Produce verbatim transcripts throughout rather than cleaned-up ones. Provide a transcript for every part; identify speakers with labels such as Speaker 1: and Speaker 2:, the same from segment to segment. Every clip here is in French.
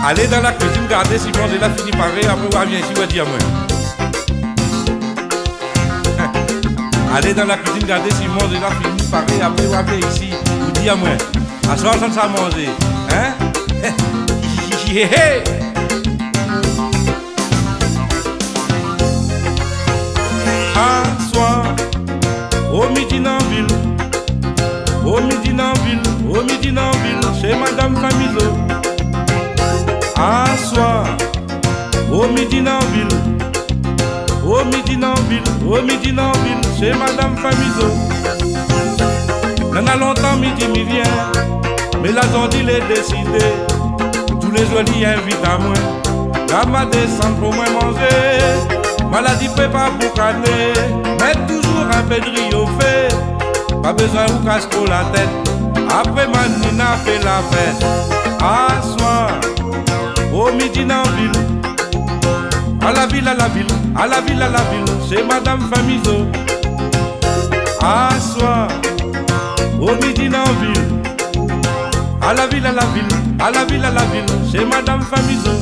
Speaker 1: Allez dans la cuisine, garder si manger la fini pareil, après on vient ici, on va dire moi. Allez dans la cuisine, garder si manger la fini pareil, après on vient ici, on dit à moi. À soir, ça ne sait manger. Hein? À soir, au midi dans ville, au midi dans ville, au midi dans ville, chez Madame Famizo. À soir, au midi dans ville, au midi dans ville, au midi dans ville, chez Madame Famizo. N'en a longtemps midi m'y vient, mais la zone il est décidé. Tous les jours il invite à moi, la ma descendre pour moi manger. Maladie prépare pour caler, mais toujours un peu de riz au fait. Pas besoin de casse pour la tête, après ma nina fait la fête. À soir, au midi dans ville, à la ville, à la ville, à la ville, à la ville, c'est Madame Famizo. À soir, au midi dans ville, à la ville, à la ville, à la ville, à la ville, c'est Madame Famizo.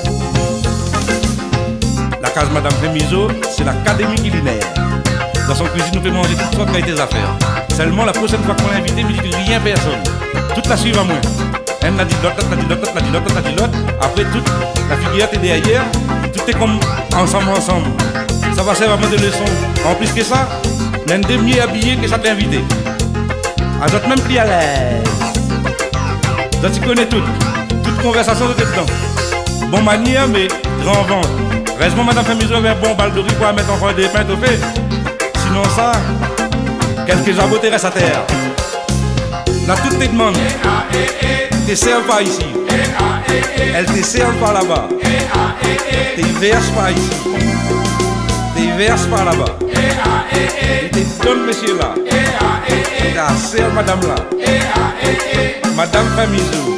Speaker 1: La case Madame Famizo, c'est l'académie culinaire. Dans son cuisine, nous pouvons manger toutes sortes de qualités d'affaires. Seulement la prochaine fois qu'on l'a invité, mais je dis rien personne. Toute la suivre à moi. Elle m'a dit l'autre, l'autre m'a dit l'autre, l'autre m'a dit l'autre, l'autre m'a dit l'autre. Après toute la figure est derrière, tout est comme ensemble, ensemble. Ça va servir à moi de leçons. En plus que ça, l'un des mieux habillés que ça t'a invité. À d'autres même plus à l'aise. Donc tu connais tout. Toute conversation de dedans. Bon manière, mais grand vent. Reste-moi Madame Famizo avec un bon bal de riz pour mettre encore des pains au fait. Sinon ça, quelques jabotés restent à terre. Là, toutes tes demandes, t'es serves pas ici. Elles te servent pas là-bas. T'es verses pas ici. T'es verses pas là-bas. T'es donne monsieur là. T'as serve madame là. Madame Famizo.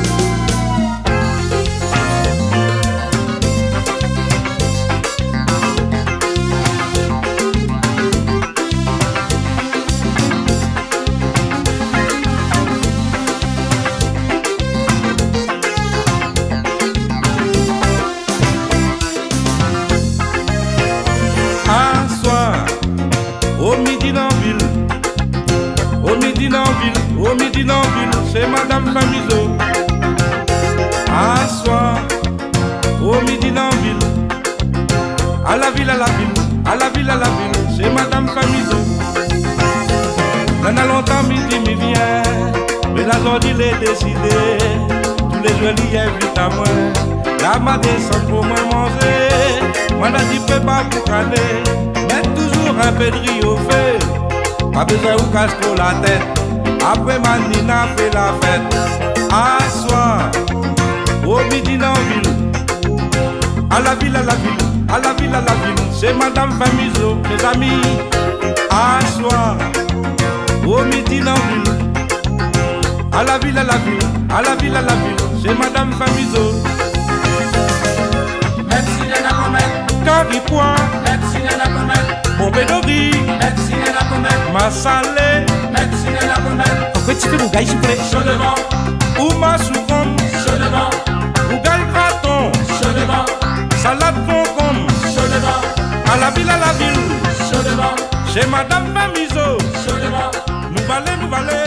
Speaker 1: Au midi dans ville, au midi dans ville, au midi dans ville, c'est Madame Famizo. À soir, au midi dans ville, à la ville, à la ville, à la ville, à la ville, c'est Madame Famizo. N'en a longtemps midi m'y vient, mais la zone il est décidé. Tous les jours il invite à moi, la ma descend pour moi manger. Moi la dit prépare pour caler. Un peu de riz au feu, pas besoin de casse pour la tête. Après ma nina fait la fête. À soir, au midi dans ville, à la ville, à la ville, à la ville, à la ville, c'est Madame Famizo, mes amis. À soir, au midi dans ville, à la ville, à la ville, à la ville, à la ville, c'est Madame Famizo.
Speaker 2: Merci de la comète,
Speaker 1: Caripois,
Speaker 2: merci de la comète.
Speaker 1: Pompé de riz,
Speaker 2: merci de la comète,
Speaker 1: ma salée,
Speaker 2: merci de la comète.
Speaker 1: En fait, tu fais mon gars, s'il vous plaît.
Speaker 2: Chaud devant,
Speaker 1: Ou ma soucombe,
Speaker 2: chaud devant,
Speaker 1: ou gal graton,
Speaker 2: chaud devant,
Speaker 1: salade concombre,
Speaker 2: chaud devant,
Speaker 1: à la ville, à la ville,
Speaker 2: chaud devant,
Speaker 1: chez Madame Famizo,
Speaker 2: chaud devant.
Speaker 1: nous valons, nous valons.